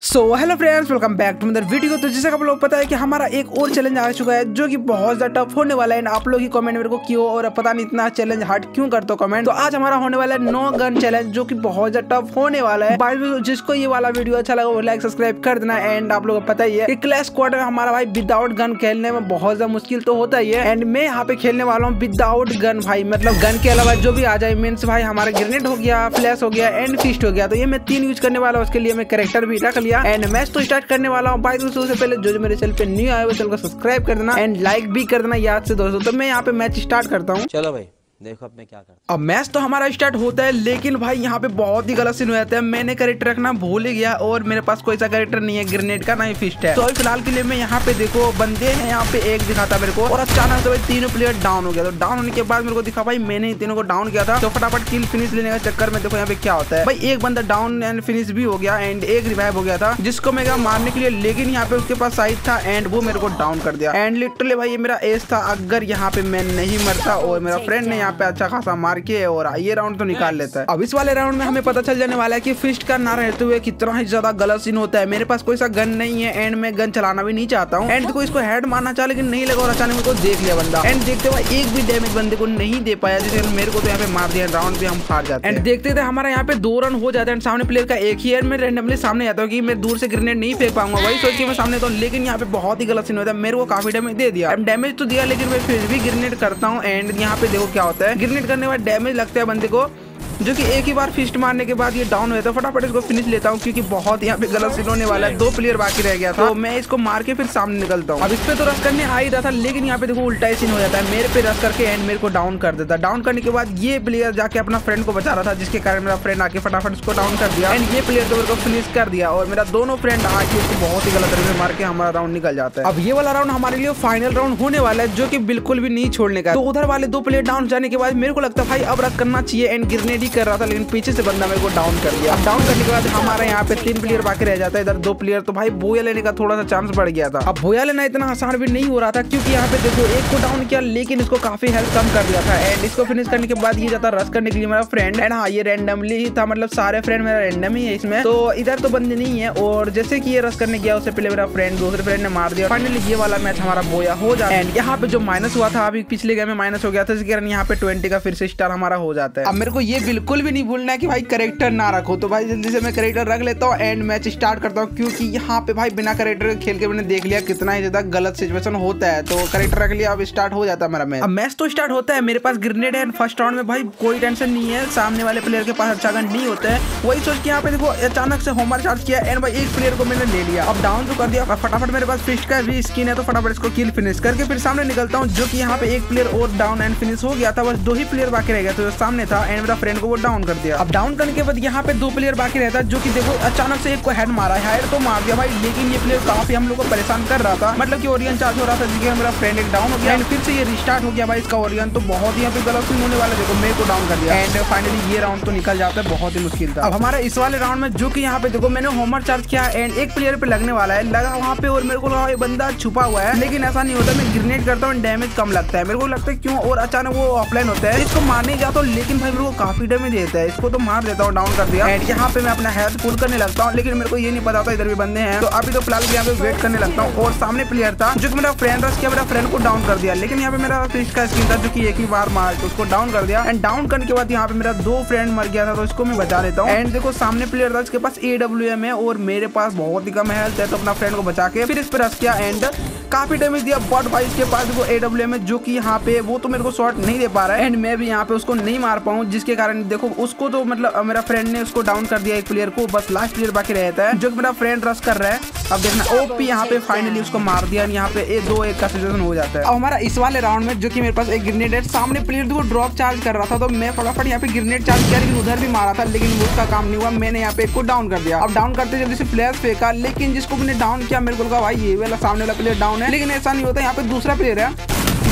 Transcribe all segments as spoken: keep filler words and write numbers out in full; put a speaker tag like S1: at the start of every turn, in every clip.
S1: So hello friends, welcome back to another video. तो जैसे आप लोग पता है कि हमारा एक और चैलेंज आ चुका है जो कि बहुत ज्यादा टफ होने वाला है। आप लोग ही कमेंट मेरे को क्यों और पता नहीं इतना चैलेंज हार्ड क्यों करते हो कमेंट। तो आज हमारा होने वाला है नो गन चैलेंज जो कि बहुत ज्यादा टफ होने वाला है। भाई जिसको ये वाला वीडियो अच्छा लगा वो लाइक सब्सक्राइब कर देना। एंड आप लोगों को पता ही है कि क्लैश स्क्वाड में हमारा भाई विदाउट गन खेलने में बहुत ज्यादा मुश्किल तो होता ही है। एंड मैं यहाँ पे खेलने वाला हूँ विदाउट गन भाई, मतलब गन के अलावा जो भी आ जाए। मीन्स भाई हमारा ग्रेनेड हो गया, फ्लैश हो गया एंड फिस्ट हो गया। तो ये मैं तीन यूज करने वाला हूँ। उसके लिए मैं कैरेक्टर भी रख लिया एंड मैच तो स्टार्ट करने वाला हूँ। भाई दोस्तों, उससे पहले जो जो मेरे चैनल पे न्यू आए वो चैनल को सब्सक्राइब कर देना एंड लाइक भी कर देना याद से दोस्तों। तो मैं यहाँ पे मैच स्टार्ट करता हूँ।
S2: चलो भाई देखो अब मैं क्या करता हूं।
S1: अब मैच तो हमारा स्टार्ट होता है, लेकिन भाई यहाँ पे बहुत ही गलत सीन हो जाता है। मैंने कैरेक्टर रखना भूल ही गया और मेरे पास कोई सा कैरेक्टर नहीं है, ग्रेनेड का ना ही फिस्ट है। तो अभी फिलहाल के लिए मैं यहाँ पे देखो बंदे हैं, यहाँ पे एक दिखाता मेरे को और अचानक से भाई तीनों प्लेयर डाउन हो गया। तो डाउन होने के बाद मेरे को दिखा भाई मैंने तीनों को डाउन किया था। तो फटाफट किल फिनिश लेने का चक्कर में देखो यहाँ पे क्या होता है। भाई एक बंदा डाउन एंड फिनिश भी हो गया एंड एक रिवाइव हो गया था जिसको मैं मारने के लिए, लेकिन यहाँ पे उसके पास साइड था एंड वो मेरे को डाउन कर दिया। एंड लिटरली भाई ये मेरा एज था, अगर यहाँ पे मैं नहीं मरता और मेरा फ्रेंड ने यहाँ पे अच्छा खासा मार के और ये राउंड तो निकाल लेता है। अब इस वाले राउंड में हमें पता चल जाने वाला है कि फिस्ट का ना रहते हुए कितना ही ज्यादा गलत सीन होता है। मेरे पास कोई सा गन नहीं है एंड मैं गन चलाना भी नहीं चाहता हूँ। एंड देखो इसको हेड मारना चाह लेकिन नहीं लगा और अचानक मेरे को देख लिया बंदा। एंड देखते हुए एक भी डैमेज बंदे को नहीं दे पाया, जैसे मेरे को तो यहाँ पे मार दिया। राउंड भी हम हार जाते हैं। एंड देखते थे हमारा यहाँ पे दो रन हो जाता है। सामने प्लेयर का एक ही है। मैं रैंडमली सामने जाता हूँ कि मैं दूर से ग्रेनेड नहीं फेंक पाऊंगा, वही सोच के मैं सामने तो, लेकिन यहाँ पे बहुत ही गलत सीन होता है। मेरे को काफी डैमेज दे दिया, डैमेज तो दिया लेकिन मैं फिर भी ग्रेनेड करता हूँ। एंड यहाँ पे देखो क्या होता है, ग्रेनेड करने के बाद डैमेज लगता है बंदे को, जो कि एक ही बार फिस्ट मारने के बाद ये डाउन हुआ था। फटाफट इसको फिनिश लेता हूँ क्योंकि बहुत यहाँ पे गलत सीन होने वाला है। दो प्लेयर बाकी रह गया था तो मैं इसको मार के फिर सामने निकलता हूँ। अब इस पे तो रश करने आ ही रहा था, लेकिन यहाँ पे देखो उल्टा ही सीन हो जाता है। मेरे पे रश करके एंड मेरे को डाउन कर देता। डाउन करने के बाद ये प्लेयर जाके अपना फ्रेंड को बचा रहा था, जिसके कारण मेरा फ्रेंड आके फटाफट उसको डाउन कर दिया एंड ये प्लेयर तो मेरे को फिनिश कर दिया और मेरा दोनों फ्रेंड आके उसको बहुत ही गलत तरीके से मार के हमारा राउंड निकल जाता है। अब ये वाला राउंड हमारे लिए फाइनल राउंड होने वाला है, जो की बिल्कुल भी नहीं छोड़ने का। तो उधर वाले दो प्लेयर डाउन जाने के बाद मेरे को लगता भाई अब रश करना चाहिए एंड ग्रेनेड ही कर रहा था, लेकिन पीछे से बंदा मेरे को डाउन कर दिया। अब डाउन करने के बाद हमारे यहाँ पे तीन प्लेयर बाकी रह जाता है, इधर दो प्लेयर। तो भाई बोया लेने का थोड़ा सा चांस बढ़ गया था। अब बोया लेना इतना आसान भी नहीं हो रहा था क्योंकि यहाँ पे देखो एक को डाउन किया लेकिन इसको काफी हेल्थ कम कर दिया था। एंड इसको फिनिश करने के बाद ये जाता रश करने के लिए मेरा फ्रेंड। एंड हाँ ये रैंडमली ही था, मतलब सारे फ्रेंड मेरा रैंडम ही है इसमें। तो इधर तो बंदे नहीं है और जैसे कि ये रश करने गया उससे पहले मेरा फ्रेंड दूसरे फ्रेंड ने मार दिया। फाइनली ये वाला मैच हमारा बोया हो जाता है। एंड यहाँ पे जो माइनस हुआ था अभी पिछले गेम में माइनस हो गया था, इसके कारण यहाँ पे ट्वेंटी का फिर से स्टार हमारा हो जाता है। अब मेरे को ये बिल्कुल भी नहीं भूलना है कि भाई कैरेक्टर ना रखो। तो भाई जल्दी से मैं कैरेक्टर रख लेता हूँ एंड मैच स्टार्ट करता हूँ, क्योंकि यहाँ पे भाई बिना कैरेक्टर खेल के मैंने देख लिया कितना ही ज्यादा गलत सिचुएशन होता है। तो कैरेक्टर रख लिया, अब स्टार्ट हो जाता है मेरा मैच। अब मैच तो स्टार्ट होता है, मेरे पास ग्रेनेड है। फर्स्ट राउंड में भाई कोई टेंशन नहीं है, सामने वाले प्लेयर के पास अच्छा गन नहीं होता है। वही सोच के यहाँ पे देखो अचानक से होमर चार्ज किया एंड भाई एक प्लेयर को मैंने ले लिया। अब डाउन तो कर दिया। फटाफट मेरे पास फिस्ट का भी स्किन है तो फटाफट इसको किल फिनिश करके फिर सामने निकलता हूँ, जो कि यहाँ पे एक प्लेयर और डाउन एंड फिनिश हो गया था। बस दो ही प्लेयर बाकी रह गया तो सामने था एंड मेरा फ्रेंड को वो डाउन कर दिया। अब डाउन करने के बाद यहाँ पे दो प्लेयर बाकी रहता है, जो कि देखो अचानक से एक को हेड मारा है, हेड तो मार दिया भाई, लेकिन ये प्लेयर काफी हम लोग को परेशान कर रहा था, मतलब कि ओरियन चार्ज हो रहा था, जिसके मेरा फ्रेंड एक डाउन हो गया एंड फिर से ये रिस्टार्ट हो गया भाई इसका ओरियन। तो बहुत ही यहाँ पे गलत सीन होने वाला, देखो मेरे को डाउन कर दिया एंड फाइनली ये राउंड तो निकल जाता है। बहुत ही मुश्किल था। अब हमारा इस वाले राउंड में जो कि यहाँ पे देखो मैंने होमर चार्ज किया एंड एक प्लेयर पे लगने वाला है, लगा वहाँ पे और मेरे को लगा बंदा छुपा हुआ है, लेकिन ऐसा नहीं होता। मैं ग्रेनेड करता हूँ डैमेज कम लगता है, मेरे को लगता है क्यों, और अचानक वो ऑफलाइन होता है। इसको मारने जाता हूँ लेकिन भाई मेरे को काफी डैमेज देता है, इसको तो मार देता हूँ, डाउन कर दिया। एंड यहाँ पे मैं अपना हेल्थ फुल करने लगता हूँ, लेकिन मेरे को ये नहीं पता था इधर भी बंदे हैं। तो अभी तो फिलहाल यहाँ पे वेट करने लगता हूँ और सामने प्लेयर था जो कि मेरा फ्रेंड रश किया, मेरा फ्रेंड को डाउन कर दिया, लेकिन यहाँ पे मेरा फिस्ट का स्किन था जो कि एक ही बार मार तो उसको डाउन कर दिया। एंड डाउन करने के बाद यहाँ पे मेरा दो फ्रेंड मर गया था तो इसको मैं बचा लेता हूँ। एंड देखो सामने प्लेयर था जिसके पास ए डब्ल्यू एम है और मेरे पास बहुत ही कम हेल्थ है, तो अपना फ्रेंड को बचा के फिर इस पे रश किया एंड काफी डैमेज दिया। बट भाई इसके पास देखो ए डब्ल्यू एम है जो कि यहाँ पे वो तो मेरे को शॉट नहीं दे पा रहा है एंड मैं भी यहाँ पे उसको नहीं मार पाऊँ, जिसके कारण देखो उसको तो मतलब मेरा फ्रेंड ने उसको डाउन कर दिया एक प्लेयर को। बस लास्ट प्लेयर बाकी रहता है जो कि मेरा फ्रेंड रश कर रहा है। अब देखना ओपी यहाँ पे फाइनली उसको मार दिया, यहाँ पे ए दो एक का सिचुएशन हो जाता है। अब हमारा इस वाले राउंड में जो कि मेरे पास एक ग्रेनेड है, सामने प्लेयर देखो ड्रॉप चार्ज कर रहा था तो मैं फटाफट यहाँ पे ग्रेनेड चार्ज किया, लेकिन उधर भी मारा था लेकिन उसका काम नहीं हुआ। मैंने यहाँ पे एक को डाउन कर दिया। अब डाउन करते जल्दी से फ्लैश फेंका, लेकिन जिसको मैंने डाउन किया मेरे को लगा भाई ये वाला सामने वाला प्लेयर डाउन है, लेकिन ऐसा नहीं होता। यहाँ पे दूसरा प्लेयर है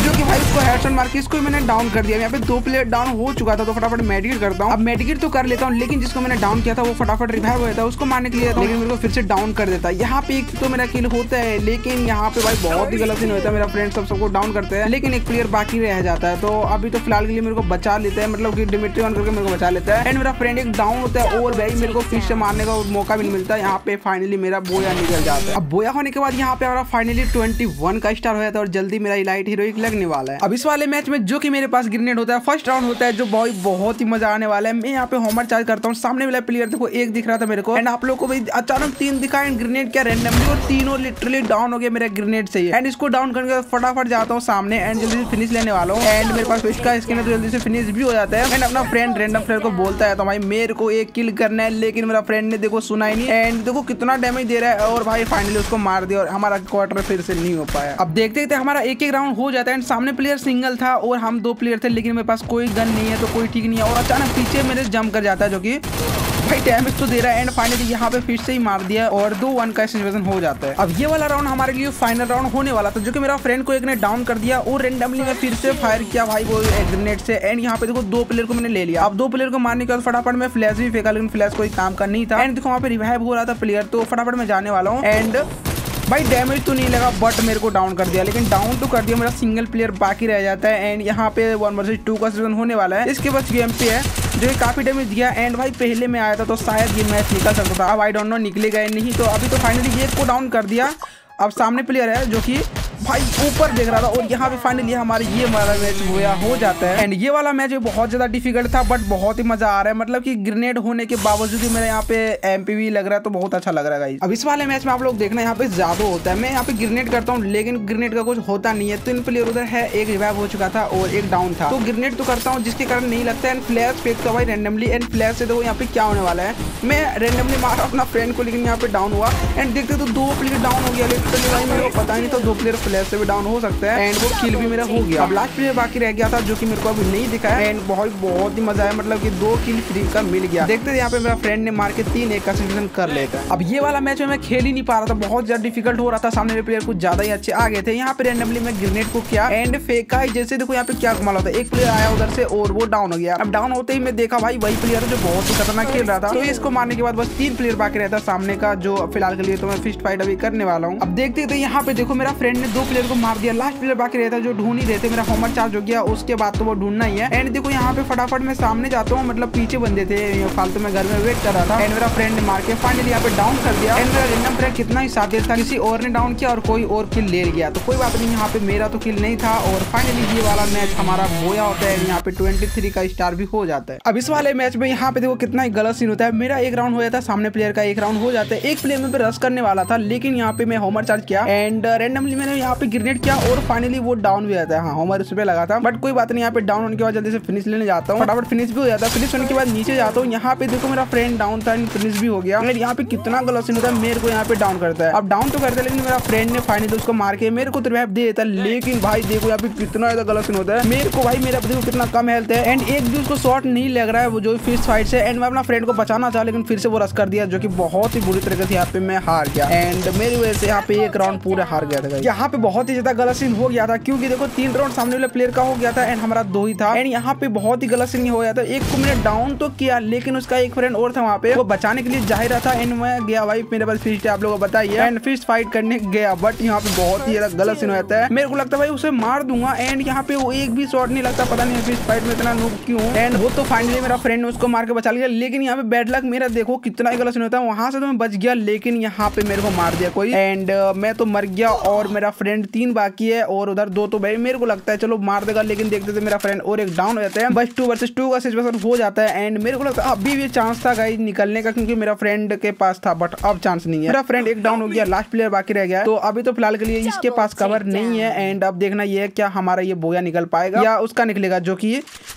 S1: जो कि भाई उसको हेडशॉट मार के इसको मैंने डाउन कर दिया। यहाँ पे दो प्लेयर डाउन हो चुका था तो फटाफट मेडिकेट करता हूँ। अब मेडिकेट तो कर लेता हूँ, लेकिन जिसको मैंने डाउन किया था वो फटाफट रिवाइव हो जाता है, उसको मारने के लिए लेकिन मेरे को फिर से डाउन कर देता है। यहाँ पे एक तो मेरा किल होता है, लेकिन यहाँ पे भाई बहुत ही गलत सीन होता है। मेरा फ्रेंड सब सबको डाउन करते हैं, लेकिन एक प्लेयर बाकी रह जाता है। तो अभी तो फिलहाल के लिए मेरे को बचा लेते हैं, मतलब कि डिमिट्री ऑन करके मेरे को बचा लेता है। एंड मेरा फ्रेंड एक डाउन होता है और भाई मेरे को फिर से मारने का मौका भी मिलता है। यहाँ पे फाइनली मेरा बोया निकल जाता है। अब बोया होने के बाद यहाँ पे हमारा फाइनली इक्कीस का स्टार हो जाता है और जल्दी मेरा इलाइट हीरोइक लगने वाला है। अब इस वाले मैच में जो कि मेरे पास ग्रेनेड होता है, फर्स्ट राउंड होता है, जो बहुत बहुत ही मजा आने वाला है। मैं यहाँ पे होमर चार्ज करता हूँ, सामने वाला प्लेयर देखो एक दिख रहा था मेरे को, एंड आप लोग को भाई अचानक तीन दिखा एंड ग्रेनेड क्या रैंडमली, और तीनों लिटरली डाउन हो गया मेरा ग्रेनेड से ही। एंड इसको डाउन करने के बाद फटाफट जाता हूँ सामने एंड जल्दी से फिनिश लेने वाला हूँ। एंड मेरे पास इसका स्किन है तो जल्दी से फिनिश भी हो जाता है। एंड अपना फ्रेंड रैंडम प्लेयर को बोलता है तो भाई मेरे को एक किल करना है, लेकिन मेरा फ्रेंड ने देखो सुना ही नहीं। एंड देखो कितना डैमेज दे रहा है और भाई फाइनली उसको मार दिया और हमारा क्वार्टर फिर से नहीं हो पाया। अब देखते देखते हमारा एक एक राउंड हो जाता है एंड सामने प्लेयर सिंगल था और हम दो प्लेयर थे, लेकिन मेरे पास कोई गन नहीं है तो कोई ठीक नहीं है। और अचानक पीछे मेरे जंप कर जाता है जो कि भाई डैमेज तो दे रहा है। एंड फाइनली यहाँ पे फिर से ही मार दिया और दो वन का सिचुएशन हो जाता है। अब ये वाला राउंड हमारे लिए फाइनल राउंड होने वाला था, जो कि मेरा फ्रेंड को एक ने डाउन कर दिया और रेंडमली मैं फिर से फायर किया भाई वो ग्रेनेड से। एंड यहाँ पे देखो दो प्लेयर को मैंने ले लिया। अब दो प्लेयर को मारने के बाद फटाफट मैं फ्लैश भी फेंका, लेकिन फ्लैश कोई काम का नहीं था। एंड देखो वहाँ पे रिवाइव हो रहा था प्लेयर, तो फटाफट मैं जाने वाला हूँ। एंड भाई डैमेज तो नहीं लगा बट मेरे को डाउन कर दिया, लेकिन डाउन तो कर दिया, मेरा सिंगल प्लेयर बाकी रह जाता है। एंड यहाँ पे वन वर्सेस टू का सीजन होने वाला है। इसके बाद गेम पे है जो काफी डैमेज दिया। एंड भाई पहले में आया था तो शायद ये मैच निकल सकता था, अब आई डोंट नो निकलेगा या नहीं। तो अभी तो फाइनली ये को डाउन कर दिया। अब सामने प्लेयर है जो कि भाई ऊपर देख रहा था और यहाँ पे फाइनली हमारे ये वाला मैच हुआ हो जाता है। एंड ये वाला मैच बहुत ज्यादा डिफिकल्ट था बट बहुत ही मजा आ रहा है, मतलब कि ग्रेनेड होने के बावजूद ही मेरा यहाँ पे एमपीवी लग रहा है तो बहुत अच्छा लग रहा है। अब इस वाले मैच में आप लोग देखना यहाँ पे ज्यादा होता है। मैं यहाँ पे ग्रेनेड करता हूँ लेकिन ग्रेनेड का कुछ होता नहीं है। तीन प्लेयर उधर है, एक रिवाइव हो चुका था और एक डाउन था, तो ग्रेनेड तो करता हूँ जिसके कारण नहीं लगता है। एंड फ्लैश फेंकता भाई रैंडमली, एंड फ्लैश से देखो यहाँ पे क्या होने वाला है। मैं रैंडमली मारा अपना फ्रेंड को, लेकिन यहाँ पे डाउन हुआ। एंड देखते तो दो प्लेयर डाउन हो गया, लेकिन भाई मेरे को पता नहीं था दो प्लेयर फ्लैश से भी डाउन हो सकता है। एंड वो किल भी मेरा हो गया। अब लास्ट प्लेयर बाकी रह गया था जो कि मेरे को अभी नहीं दिखा है। एंड बहुत बहुत ही मजा है, मतलब कि दो किल फ्री का मिल गया। देखते थे यहाँ पे मेरा फ्रेंड ने मार के तीन एक का सिचुएशन कर लेता है। अब ये वाला मैच में मैं खेल ही नहीं पा रहा था, बहुत ज्यादा डिफिकल्ट हो रहा था। सामने प्लेयर कुछ ज्यादा ही अच्छे आ गए थे। यहाँ पे रैंडमली मैं ग्रेनेड को किया एंड फेंका, जैसे देखो यहाँ पे क्या कमाल होता है। एक प्लेयर आया उधर से और वो डाउन हो गया। अब डाउन होते ही मैं देखा भाई वही प्लेयर जो बहुत ही खतरनाक खेल रहा था, तो इसको मारने के बाद बस तीन प्लेयर बाकी रहता सामने का, जो फिलहाल के लिए तो मैं फिस्ट फाइट अभी करने वाला हूँ। अब देखते थे यहाँ पे देखो मेरा फ्रेंड ने दो प्लेयर को मार दिया, लास्ट प्लेयर बाकी रहता जो ढूंढ ही रहते। मेरा होमर चार्ज हो गया, उसके बाद तो वो ढूंढना ही है। एंड देखो यहाँ पे फटाफट मैं सामने जाता हूँ, मतलब पीछे बंदे थे फालतू में घर में वेट कर रहा था। एंड मेरा फ्रेंड ने मार के फाइनली यहाँ पे डाउन कर दिया। एंड मेरा रैंडम प्लेयर कितना ही साथिर था, किसी और ने डाउन किया और कोई और किल ले गया, तो कोई बात नहीं, यहाँ पे मेरा तो किल नहीं था। और फाइनली ये वाला मैच हमारा बोया होता है, यहाँ पे तेईस का स्टार भी हो जाता है। अब इस वाले मैच में यहाँ पे देखो कितना ही गलत सीन होता है। मेरा एक राउंड हो जाता है, सामने प्लेयर का एक राउंड हो जाता है। एक प्लेयर में पे रश करने वाला था, लेकिन यहाँ पे मैं होमर चार्ज किया एंड रैंडमली मैंने यहाँ पे ग्रेनेड किया और फाइनली वो डाउन भी आता है। हाँ होमर उस पे लगा था, बट कोई बात नहीं। यहाँ पे डाउन होने के बाद जल्दी से फिनिश लेने जाता हूँ, फटाफट फिनिश भी हो जाता है। फिनिश होने के बाद नीचे जाता हूँ, यहाँ पे देखो मेरा फ्रेंड डाउन था, फिनिश भी हो गया। यहाँ पे कितना गलत सीन होता है, मेरे को यहाँ पे डाउन करता है। अब डाउन तो करता है, लेकिन मेरा फ्रेंड ने फाइनली उसको मार के मेरे को तो रिवाइव दे देता है। लेकिन भाई देखो यहाँ पे कितना ज्यादा गलत सीन होता है, मेरे को भाई मेरा देखो कितना कम हेल्थ है एंड एक भी उसको शॉट नहीं लग रहा है वो जो फिस्ट फाइट से। एंड मैं अपना फ्रेंड को बचाना चाहा, लेकिन फिर से वो रश कर दिया, जो कि बहुत ही बुरी तरीके से यहाँ पे मैं हार गया। एंड मेरी वजह से यहाँ पे एक राउंड पूरा हार गया था। यहाँ पे बहुत ही ज्यादा गलत सीन हो गया था, क्योंकि देखो तीन राउंड सामने वाले प्लेयर का हो गया था एंड हमारा दो ही था। एंड यहाँ पे बहुत ही गलत सीन हो गया था। एक को मैंने डाउन तो किया, लेकिन उसका एक फ्रेंड और था वहाँ पे, वो बचाने के लिए जा ही रहा था। एंड मैं गया भाई, मेरे पास फिस्ट है, आप लोगों को बताइए, एंड फिस्ट फाइट करने गया, बट यहाँ पे बहुत ही ज्यादा गलत सीन हो जाता है। मेरे को लगता है भाई उसे मार दूंगा एंड यहाँ पे वो एक भी शॉट नहीं लगता, पता नहीं फिस्ट फाइट में इतना नूब क्यों। एंड वो तो फाइनली मेरा फ्रेंड ने उसको मार के बचा लिया, लेकिन यहाँ पे बैड लक मेरा देखो कितना ही गलत सीन होता है। वहां से तो मैं बच गया, लेकिन यहाँ पे मेरे को मार दिया कोई एंड मैं तो मर गया और मेरा फ्रेंड तीन बाकी है और उधर दो तो भाई मेरे को लगता है चलो मार देगा, लेकिन देखते थे मेरा फ्रेंड और एक डाउन हो जाता है। बस टू वर्सेस टू का सिचुएशन हो जाता है एंड मेरे को लगता है अभी भी चांस था गाइस निकलने का, क्योंकि मेरा फ्रेंड के पास था, बट अब चांस नहीं है। मेरा फ्रेंड एक डाउन हो गया, लास्ट प्लेयर बाकी रह गया, तो अभी तो फिलहाल के लिए इसके पास कवर नहीं है। एंड अब देखना ये है क्या हमारा ये बोया निकल पाएगा या उसका निकलेगा, जो कि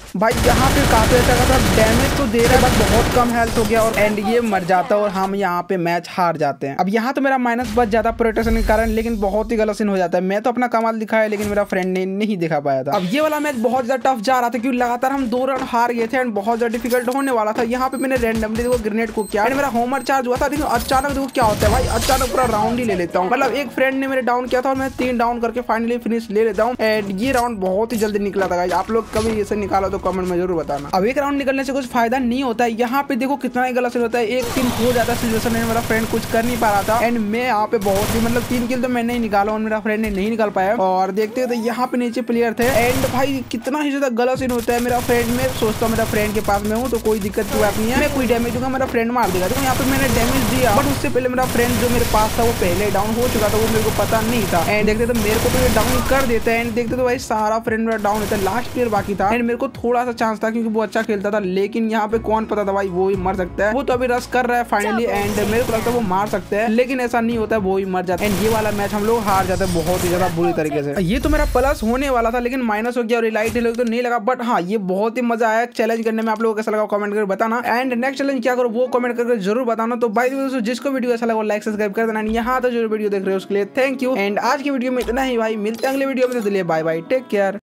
S1: भाई यहाँ पे काफी अच्छा खासा डैमेज तो दे रहा है, बट बहुत कम हेल्थ हो गया और एंड ये मर जाता है और हम यहाँ पे मैच हार जाते हैं। अब यहाँ तो मेरा माइनस बच जाता प्रोटेक्शन के कारण, लेकिन बहुत ही गलत सीन हो जाता है। मैं तो अपना कमाल दिखाया लेकिन मेरा फ्रेंड ने नहीं दिखा पाया था। अब ये वाला मैच बहुत ज्यादा टफ जा रहा था क्योंकि लगातार हम दो राउंड हार गए थे एंड बहुत ज्यादा डिफिकल्ट होने वाला था। यहाँ पे मैंने रैंडमली देखो ग्रेनेड को किया, मेरा होमर चार्ज हुआ था, लेकिन अचानक देखो क्या होता है भाई, अचानक पूरा राउंड ही ले लेता हूँ। मतलब एक फ्रेंड ने मेरे डाउन किया था और मैं तीन डाउन करके फाइनली फिनिश ले लेता हूँ एंड ये राउंड बहुत ही जल्दी निकला था गाइस। आप लोग कभी इसे निकाला तो कमेंट में जरूर बताना। अब एक राउंड निकलने से कुछ फायदा नहीं होता है। यहाँ पे देखो कितना ही गलत होता है, एक टीम हो जाता है सिचुएशन में, मेरा फ्रेंड कुछ कर नहीं पा रहा था एंड मैं यहाँ पे बहुत ही मतलब तीन किल तो मैंने ही निकाला और मेरा फ्रेंड ने नहीं निकाल पाया। और देखते तो यहाँ पे नीचे प्लेयर थे एंड भाई कितना ही ज्यादा गलत सीन होता है। मेरा फ्रेंड में सोचता हूँ मेरा फ्रेंड के पास में हूँ तो कोई दिक्कत की बात नहीं है, मैं कोई डैमेज दूंगा मेरा फ्रेंड मार देगा। तो यहाँ पे मैंने डैमेज दिया बट उससे पहले मेरा फ्रेंड जो मेरे पास था वो पहले डाउन हो चुका था, वो मेरे को पता नहीं था एंड देखते तो मेरे को तो ये डाउन कर देता है एंड देखते तो भाई सारा फ्रेंड मेरा डाउन होता है, लास्ट प्लेयर बाकी था एंड मेरे को थोड़ा सा चांस था क्योंकि वो अच्छा खेलता था, लेकिन यहाँ पे कौन पता था भाई वो ही मर सकता है। वो तो अभी रश कर रहा है फाइनली एंड मेरे को लगता है वो मार सकते हैं, लेकिन ऐसा नहीं होता है, वो ही मर जाता है एंड ये वाला मैच हम लोग हार जाते हैं बहुत ही ज्यादा बुरी तरीके से। ये तो मेरा प्लस होने वाला था लेकिन माइनस हो गया और लाइट लोग तो नहीं लगा, बट हाँ ये बहुत ही मजा आया चैलेंज करने में। आप लोगों को कैसा लगा कमेंट करके बताना एंड नेक्स्ट चैलेंज क्या करो वो कमेंट करके जरूर बताना। तो भाई दोस्तों जिसको वीडियो ऐसा लगा लाइक सब्सक्राइब कर देना, यहाँ तो जो वीडियो देख रहे हो उसके लिए थैंक यू एंड आज की वीडियो में इतना ही भाई, मिलते हैं अगले वीडियो में, तो बाय बाय, टेक केयर।